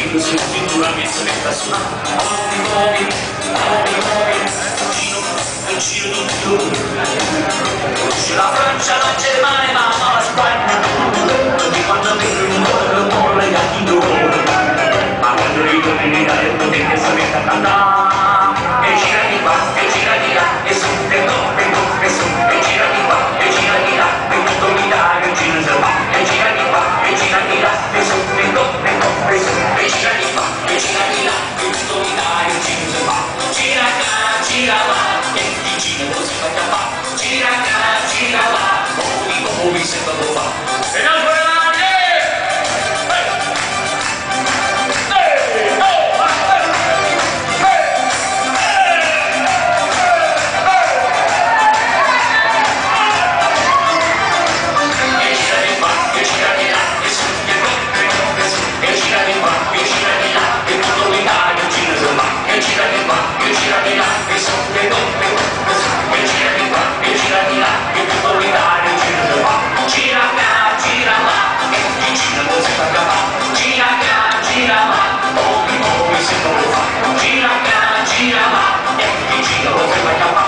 giro su, cintura messa metta su, muovi, un giro tutto, c'è la Francia, la Germania, ma la Spagna, di quando vedo un po' legati loro, ma quando ritorno in Italia potete sapere a cantare, e gira di qua, e gira di là, e su, e no, e su, e gira di qua, e gira di là, e tutto l'Italia, gira se va, e gira di qua, e gira di là, e su, e no, e su, e gira di qua, e gira di là, e tutto l'Italia, gira se va, gira qua, gira là, e ti gira così fa chiamare, gira qua, gira là, muovi, sento lo fa, e non vuole gira, gira, ma e ti gira, lo fai capire.